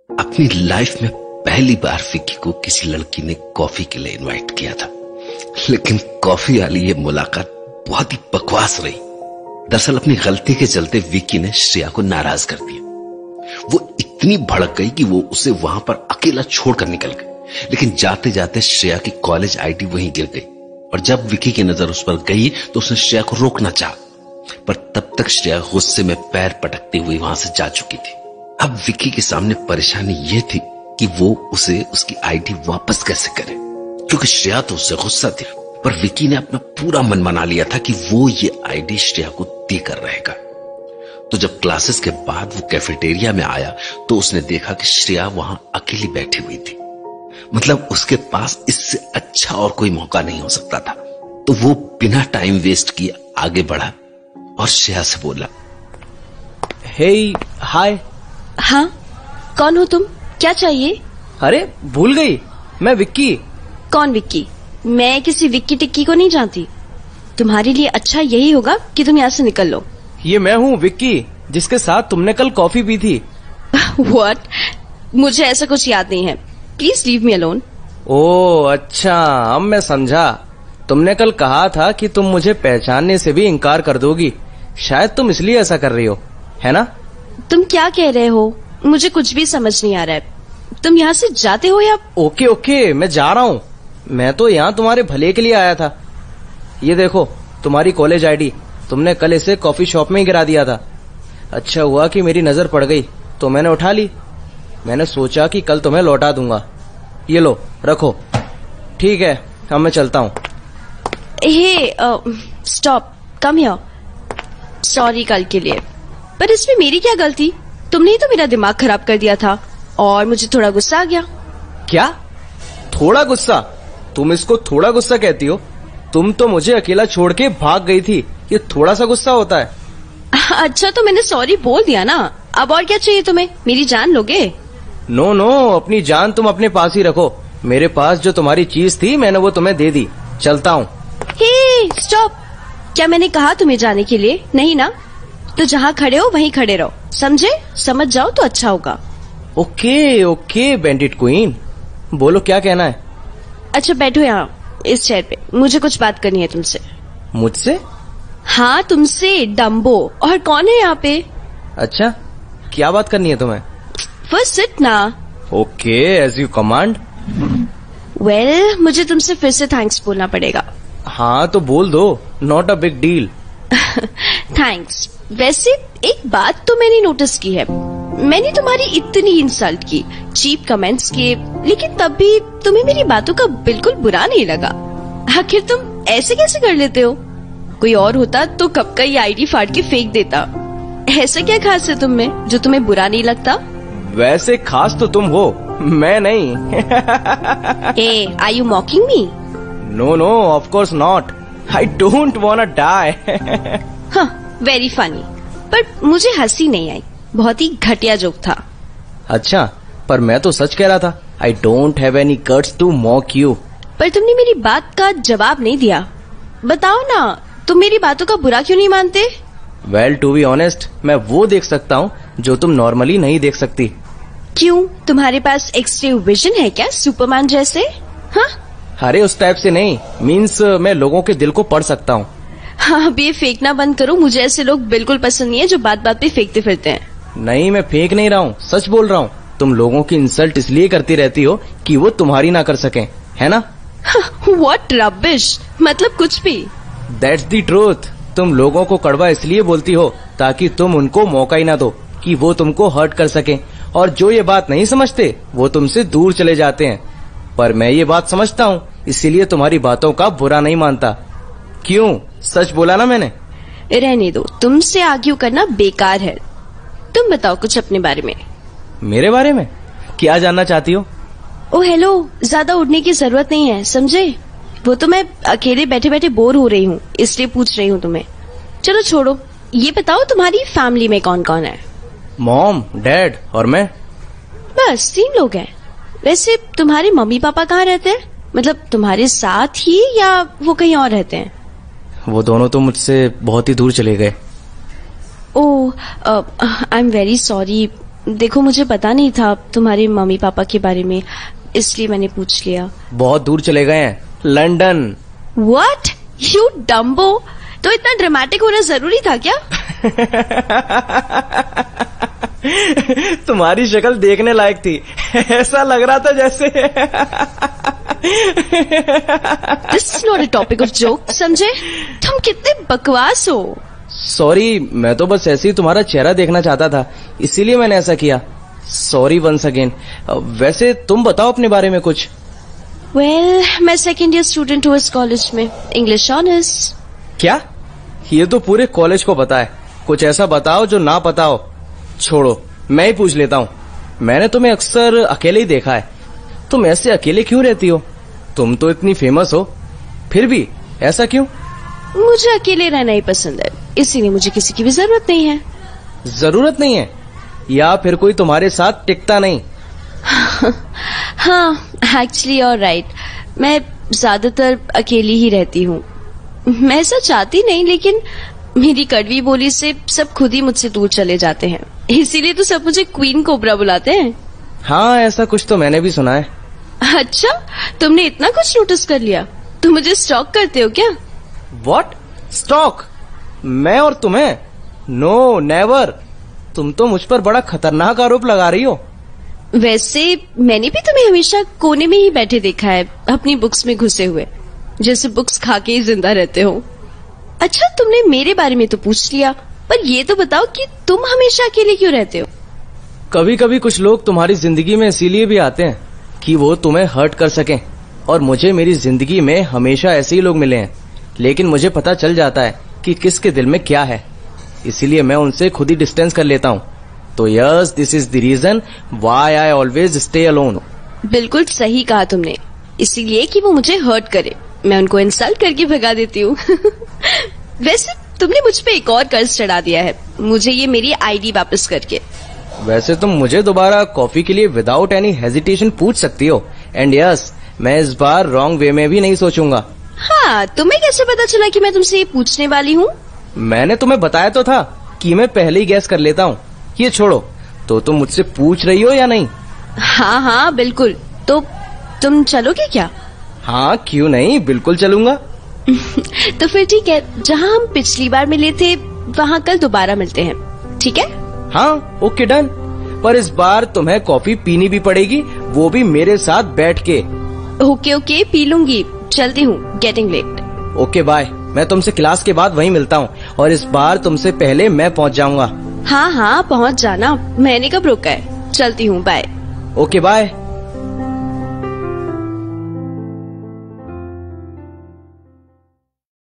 अपनी लाइफ में पहली बार विक्की को किसी लड़की ने कॉफी के लिए इनवाइट किया था, लेकिन कॉफी वाली ये मुलाकात बहुत ही बकवास रही। दरअसल अपनी गलती के चलते विक्की ने श्रेया को नाराज कर दिया। वो इतनी भड़क गई कि वो उसे वहां पर अकेला छोड़कर निकल गई, लेकिन जाते जाते श्रेया की कॉलेज आईडी वहीं गिर गई और जब विक्की की नजर उस पर गई तो उसने श्रेया को रोकना चाहा, पर तब तक श्रेया गुस्से में पैर पटकती हुई वहां से जा चुकी थी। अब विक्की के सामने परेशानी यह थी कि वो उसे उसकी आईडी वापस कैसे करे, क्योंकि श्रेया तो उससे गुस्सा थी। पर विक्की ने अपना पूरा मन बना लिया था कि वो ये आईडी श्रेया को देकर रहेगा। तो जब क्लासेस के बाद वो कैफेटेरिया में आया तो उसने देखा कि श्रेया वहां अकेली बैठी हुई थी। मतलब उसके पास इससे अच्छा और कोई मौका नहीं हो सकता था। तो वो बिना टाइम वेस्ट किए आगे बढ़ा और श्रेया से बोला, हे हाय। हाँ, कौन हो तुम? क्या चाहिए? अरे भूल गई, मैं विक्की। कौन विक्की? मैं किसी विक्की टिक्की को नहीं जानती। तुम्हारे लिए अच्छा यही होगा कि तुम यहाँ से निकल लो। ये मैं हूँ विक्की, जिसके साथ तुमने कल कॉफी पी थी। व्हाट? मुझे ऐसा कुछ याद नहीं है। Please leave me alone. Oh अच्छा, अब मैं समझा। तुमने कल कहा था कि तुम मुझे पहचानने से भी इनकार कर दोगी। शायद तुम इसलिए ऐसा कर रही हो, है ना? तुम क्या कह रहे हो? मुझे कुछ भी समझ नहीं आ रहा है। तुम यहाँ से जाते हो या? ओके, मैं जा रहा हूँ। मैं तो यहाँ तुम्हारे भले के लिए आया था। ये देखो तुम्हारी कॉलेज आईडी, तुमने कल इसे कॉफी शॉप में ही गिरा दिया था। अच्छा हुआ कि मेरी नजर पड़ गई तो मैंने उठा ली। मैंने सोचा कि कल तुम्हें लौटा दूंगा। ये लो रखो। ठीक है, अब मैं चलता हूँ। Hey stop, come here. Sorry कल के लिए, पर इसमें मेरी क्या गलती? तुमने ही तो मेरा दिमाग खराब कर दिया था और मुझे थोड़ा गुस्सा आ गया। क्या? थोड़ा गुस्सा? तुम इसको थोड़ा गुस्सा कहती हो? तुम तो मुझे अकेला छोड़ के भाग गई थी। ये थोड़ा सा गुस्सा होता है? अच्छा तो मैंने सॉरी बोल दिया ना, अब और क्या चाहिए तुम्हें? मेरी जान लोगे? नो, अपनी जान तुम अपने पास ही रखो। मेरे पास जो तुम्हारी चीज थी मैंने वो तुम्हें दे दी। चलता हूँ। Hey stop! क्या मैंने कहा तुम्हें जाने के लिए? नहीं ना? तो जहाँ खड़े हो वहीं खड़े रहो, समझे? समझ जाओ तो अच्छा होगा। ओके बैंडिट क्वीन, बोलो क्या कहना है? अच्छा बैठो यहाँ इस चेयर पे, मुझे कुछ बात करनी है तुमसे। मुझसे? हाँ तुमसे, डम्बो। और कौन है यहाँ पे? अच्छा, क्या बात करनी है तुम्हें? फर्स्ट सिट ना। Okay, as you command. Well, मुझे तुमसे फिर से थैंक्स बोलना पड़ेगा। हाँ तो बोल दो, not a big deal. Thanks. वैसे एक बात तो मैंने नोटिस की है, मैंने तुम्हारी इतनी इंसल्ट की, चीप कमेंट्स किए, लेकिन तब भी तुम्हें मेरी बातों का बिल्कुल बुरा नहीं लगा। आखिर तुम ऐसे कैसे कर लेते हो? कोई और होता तो कब का ये आईडी फाड़ के फेंक देता। ऐसा क्या खास है तुम में जो तुम्हें बुरा नहीं लगता? वैसे खास तो तुम हो, मैं नहीं। Hey, are you mocking me? No, of course not. I don't wanna die. हाँ, very funny. पर मुझे हंसी नहीं आई, बहुत ही घटिया जोक था। अच्छा, पर मैं तो सच कह रहा था। I don't have any guts to mock you. पर तुमने मेरी बात का जवाब नहीं दिया। बताओ ना, तुम मेरी बातों का बुरा क्यों नहीं मानते? Well, to be honest, मैं वो देख सकता हूँ जो तुम नॉर्मली नहीं देख सकती। क्यों, तुम्हारे पास एक्सट्रीम विजन है क्या, सुपरमैन जैसे? हाँ? अरे उस टाइप से नहीं, मीन्स मैं लोगों के दिल को पढ़ सकता हूँ। हाँ, अब ये फेंकना बंद करो, मुझे ऐसे लोग बिल्कुल पसंद नहीं है जो बात बात पे फेंकते फिरते हैं। नहीं, मैं फेंक नहीं रहा हूँ, सच बोल रहा हूँ। तुम लोगों की इंसल्ट इसलिए करती रहती हो कि वो तुम्हारी ना कर सकें, है ना? What rubbish! मतलब कुछ भी। That's the truth. तुम लोगों को कड़वा इसलिए बोलती हो ताकि तुम उनको मौका ही ना दो कि वो तुमको हर्ट कर सकें, और जो ये बात नहीं समझते वो तुमसे दूर चले जाते हैं। पर मैं ये बात समझता हूँ, इसीलिए तुम्हारी बातों का बुरा नहीं मानता। क्यों, सच बोला ना मैंने? रहने दो, तुमसे आर्ग्यू करना बेकार है। तुम बताओ कुछ अपने बारे में। मेरे बारे में? क्या जानना चाहती हो? ओ हेलो, ज्यादा उड़ने की जरूरत नहीं है, समझे? वो तो मैं अकेले बैठे बैठे बोर हो रही हूँ, इसलिए पूछ रही हूँ तुम्हें। चलो छोड़ो, ये बताओ तुम्हारी फैमिली में कौन कौन है? मॉम, डैड और मैं। बस 3 लोग हैं। वैसे तुम्हारे मम्मी पापा कहाँ रहते हैं? मतलब तुम्हारे साथ ही या वो कहीं और रहते हैं? वो दोनों तो मुझसे बहुत ही दूर चले गए। Oh, I am very sorry. देखो मुझे पता नहीं था तुम्हारे मम्मी पापा के बारे में, इसलिए मैंने पूछ लिया। बहुत दूर चले गए हैं, लंदन। व्हाट, यू डम्बो, तो इतना ड्रामेटिक होना जरूरी था क्या? तुम्हारी शक्ल देखने लायक थी, ऐसा लग रहा था जैसे। This is not a topic of joke, समझे? तुम कितने बकवास हो। सॉरी, मैं तो बस ऐसे ही तुम्हारा चेहरा देखना चाहता था, इसीलिए मैंने ऐसा किया। Sorry once again. वैसे तुम बताओ अपने बारे में कुछ। वेल, मैं सेकेंड ईयर स्टूडेंट हूँ इस कॉलेज में, इंग्लिश ऑनर्स। क्या? ये तो पूरे कॉलेज को पता है, कुछ ऐसा बताओ जो ना पता हो। छोड़ो, मैं ही पूछ लेता हूँ। मैंने तुम्हें अक्सर अकेले ही देखा है, तुम ऐसे अकेले क्यों रहती हो? तुम तो इतनी फेमस हो, फिर भी ऐसा क्यों? मुझे अकेले रहना ही पसंद है, इसीलिए मुझे किसी की भी जरूरत नहीं है। जरूरत नहीं है या फिर कोई तुम्हारे साथ टिकता नहीं? हाँ, एक्चुअली you're राइट, मैं ज्यादातर अकेली ही रहती हूँ। मैं ऐसा चाहती नहीं, लेकिन मेरी कड़वी बोली से सब खुद ही मुझसे दूर चले जाते हैं, इसीलिए तो सब मुझे क्वीन कोबरा बुलाते हैं। हाँ, ऐसा कुछ तो मैंने भी सुना है। अच्छा, तुमने इतना कुछ नोटिस कर लिया? तुम मुझे स्टॉक करते हो क्या? व्हाट? स्टॉक? मैं और तुम्हें? No, never. तुम तो मुझ पर बड़ा खतरनाक आरोप लगा रही हो। वैसे मैंने भी तुम्हें हमेशा कोने में ही बैठे देखा है, अपनी बुक्स में घुसे हुए, जैसे बुक्स खा के ही जिंदा रहते हो। अच्छा, तुमने मेरे बारे में तो पूछ लिया, पर ये तो बताओ कि तुम हमेशा अकेले क्यों रहते हो? कभी कभी कुछ लोग तुम्हारी जिंदगी में इसीलिए भी आते हैं कि वो तुम्हें हर्ट कर सकें, और मुझे मेरी जिंदगी में हमेशा ऐसे ही लोग मिले हैं, लेकिन मुझे पता चल जाता है कि किसके दिल में क्या है, इसीलिए मैं उनसे खुद ही डिस्टेंस कर लेता हूँ। तो yes, this is the reason why I always stay alone. बिल्कुल सही कहा तुमने, इसीलिए कि वो मुझे हर्ट करे, मैं उनको इंसल्ट करके भगा देती हूँ। वैसे तुमने मुझ पे एक और कर्ज चढ़ा दिया है, मुझे ये मेरी आईडी वापस करके। वैसे तुम मुझे दोबारा कॉफी के लिए विदाउट एनी हेजिटेशन पूछ सकती हो, एंड यस, मैं इस बार रॉन्ग वे में भी नहीं सोचूंगा। हाँ, तुम्हें कैसे पता चला कि मैं तुमसे ये पूछने वाली हूँ? मैंने तुम्हें बताया तो था कि मैं पहले ही गैस कर लेता हूँ। ये छोड़ो, तो तुम मुझसे पूछ रही हो या नहीं? हाँ हाँ बिल्कुल, तो तुम चलोगे क्या? हाँ, क्यों नहीं, बिल्कुल चलूंगा। तो फिर ठीक है, जहाँ हम पिछली बार मिले थे वहाँ कल दोबारा मिलते हैं, ठीक है? हाँ, ओके, डन। पर इस बार तुम्हें कॉफी पीनी भी पड़ेगी, वो भी मेरे साथ बैठ के। ओके ओके, पी लूंगी, चलती हूँ, गेटिंग लेट। Okay, bye. मैं तुमसे क्लास के बाद वहीं मिलता हूँ, और इस बार तुमसे पहले मैं पहुँच जाऊंगा। हाँ हाँ, पहुँच जाना, मैंने कब रोका है। चलती हूँ, बाय। Okay, bye.